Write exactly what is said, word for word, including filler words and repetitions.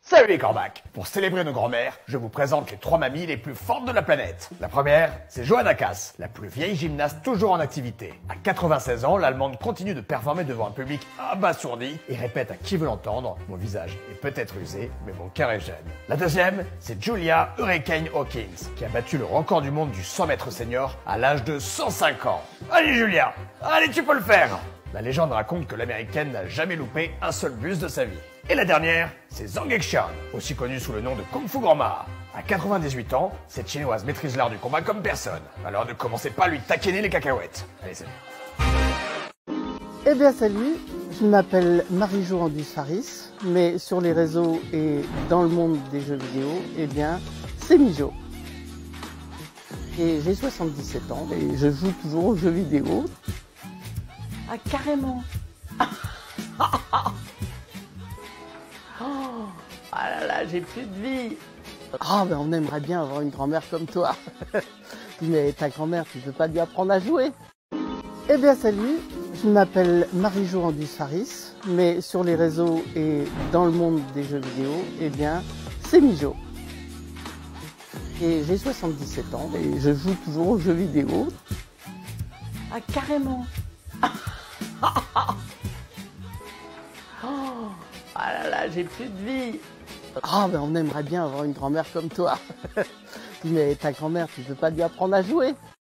Salut les corbacs! Pour célébrer nos grands-mères, je vous présente les trois mamies les plus fortes de la planète. La première, c'est Johanna Kass, la plus vieille gymnaste toujours en activité. À quatre-vingt-seize ans, l'Allemande continue de performer devant un public abasourdi et répète à qui veut l'entendre: mon visage est peut-être usé, mais mon cœur est jeune. La deuxième, c'est Julia Hurricane Hawkins, qui a battu le record du monde du cent mètres senior à l'âge de cent cinq ans. Allez Julia, allez tu peux le faire! La légende raconte que l'américaine n'a jamais loupé un seul bus de sa vie. Et la dernière, c'est Zhang Yixuan, aussi connue sous le nom de Kung Fu Grandma. À quatre-vingt-dix-huit ans, cette chinoise maîtrise l'art du combat comme personne. Alors ne commencez pas à lui taquiner les cacahuètes. Allez, salut. Eh bien salut, je m'appelle Marie-Jo Andus-Faris, mais sur les réseaux et dans le monde des jeux vidéo, eh bien c'est Mijo. Et j'ai soixante-dix-sept ans et je joue toujours aux jeux vidéo. Ah, carrément. Oh, ah là là, j'ai plus de vie. Ah ben on aimerait bien avoir une grand-mère comme toi. Mais ta grand-mère, tu peux pas lui apprendre à jouer. Eh bien salut, je m'appelle Marie-Jo Andus-Faris, mais sur les réseaux et dans le monde des jeux vidéo, eh bien c'est Mijo. Et j'ai soixante-dix-sept ans et je joue toujours aux jeux vidéo. Ah, carrément. Oh, ah là là, j'ai plus de vie. Ah ben on aimerait bien avoir une grand-mère comme toi. Mais ta grand-mère, tu peux pas lui apprendre à jouer.